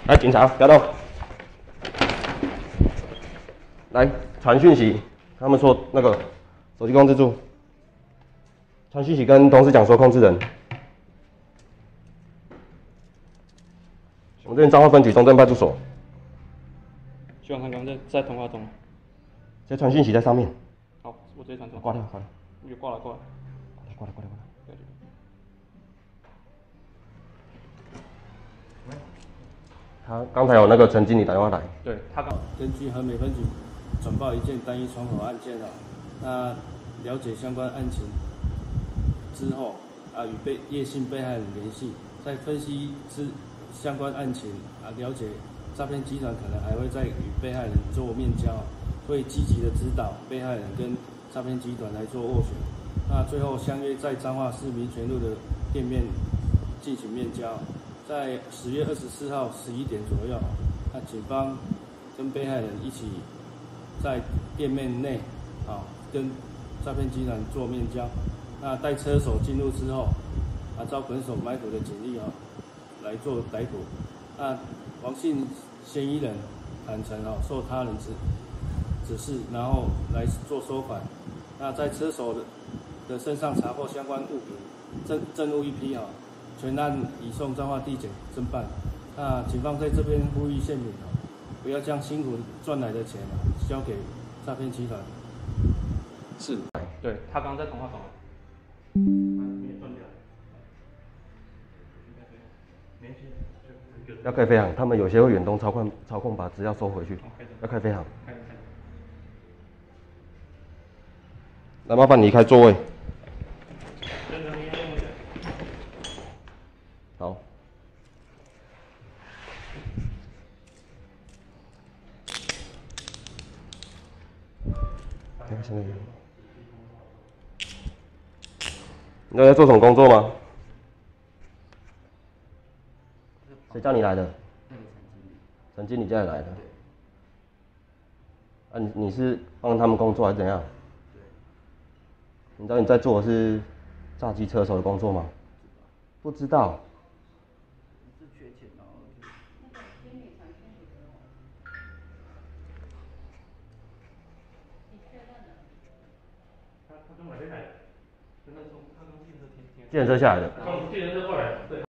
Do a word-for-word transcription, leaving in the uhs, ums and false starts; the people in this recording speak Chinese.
来，警察，不要动。来，传讯息，他们说那个手机控制住。传讯息跟董事长说控制人。我们这边彰化分局中正派出所。 希望他刚在在通话中。 直接传讯息在上面。 好，我直接传送。 挂掉，挂掉。 你挂了，挂了。 挂了，挂了，挂了。他刚才有那个陈经理打电话来。 对，他刚根据和美分局转报一件单一窗口案件啊，那了解相关案情之后啊，与被叶姓被害人联系，在分析之相关案情啊，了解诈骗集团可能还会再与被害人做面交，会积极的指导被害人跟诈骗集团来做斡旋。那最后相约在彰化市民权路的店面进行面交。在十月二十四号十一点左右，那警方跟被害人一起在店面内啊跟诈骗集团做面交。那带车手进入之后，啊遭本所埋伏的警力啊来做逮捕。那王姓嫌疑人坦承啊受他人指指示，然后来做收款。那在车手的的身上查获相关物品，证证物一批啊。全案移送彰化地检侦办。那警方在这边呼吁县民啊，不要将辛苦赚来的钱啊交给诈骗集团。 是，对他刚刚在通话中。 要开飞航，他们有些会远东操控操控把资料收回去。要开飞航。来，麻烦你开座位。好。现在你在做什么工作吗？谁叫你来的？陈经理叫你来的。啊，你你是帮他们工作还是怎样？你知道你在做的是炸鸡车手的工作吗？不知道。计程车下来的。 从计程车过来的。对。